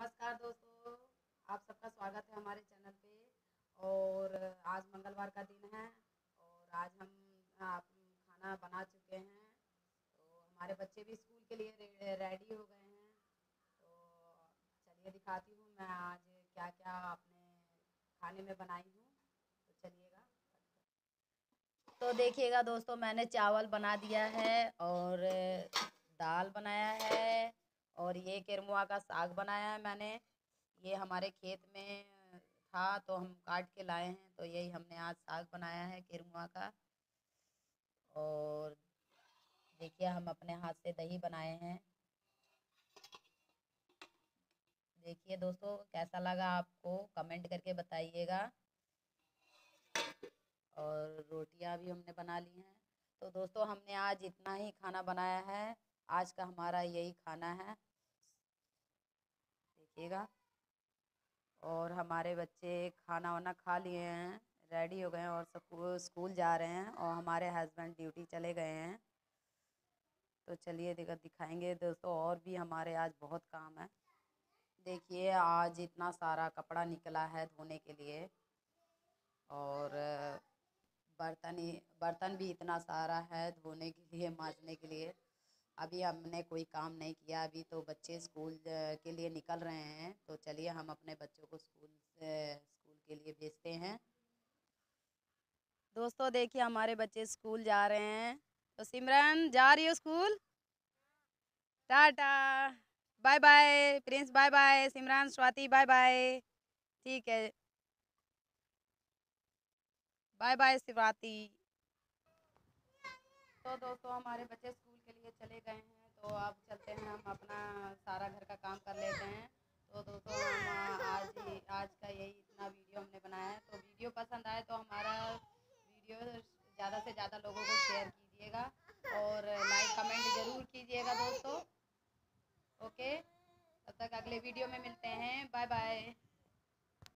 नमस्कार दोस्तों, आप सबका स्वागत है हमारे चैनल पे। और आज मंगलवार का दिन है और आज हम खाना बना चुके हैं। तो हमारे बच्चे भी स्कूल के लिए रेडी हो गए हैं। तो चलिए दिखाती हूँ मैं आज क्या क्या अपने खाने में बनाई हूँ। तो चलिएगा। तो देखिएगा दोस्तों, मैंने चावल बना दिया है और दाल बनाया है और ये केरमुआ का साग बनाया है मैंने। ये हमारे खेत में था तो हम काट के लाए हैं, तो यही हमने आज साग बनाया है केरमुआ का। और देखिए हम अपने हाथ से दही बनाए हैं। देखिए दोस्तों, कैसा लगा आपको कमेंट करके बताइएगा। और रोटियां भी हमने बना ली हैं। तो दोस्तों, हमने आज इतना ही खाना बनाया है। आज का हमारा यही खाना है, देखिएगा। और हमारे बच्चे खाना वाना खा लिए हैं, रेडी हो गए हैं और सब स्कूल जा रहे हैं और हमारे हस्बैंड ड्यूटी चले गए हैं। तो चलिए दिखाएंगे दोस्तों, और भी हमारे आज बहुत काम है। देखिए आज इतना सारा कपड़ा निकला है धोने के लिए और बर्तन भी इतना सारा है धोने के लिए, मांजने के लिए। अभी हमने कोई काम नहीं किया, अभी तो बच्चे स्कूल के लिए निकल रहे हैं। तो चलिए हम अपने बच्चों को स्कूल के लिए भेजते हैं। दोस्तों देखिए हमारे बच्चे स्कूल जा रहे हैं। तो सिमरन जा रही हो school? Tata, bye bye Prince, bye bye Simran, Swati bye bye. ठीक है, बाय बाय स्वाति। तो दोस्तों हमारे बच्चे स्कूल के लिए चले गए हैं, तो अब चलते हैं हम अपना सारा घर का काम कर लेते हैं। तो दोस्तों हम आज का यही इतना वीडियो हमने बनाया है। तो वीडियो पसंद आए तो हमारा वीडियो ज़्यादा से ज़्यादा लोगों को शेयर कीजिएगा और लाइक कमेंट ज़रूर कीजिएगा दोस्तों। ओके, तब तक अगले वीडियो में मिलते हैं। Bye bye.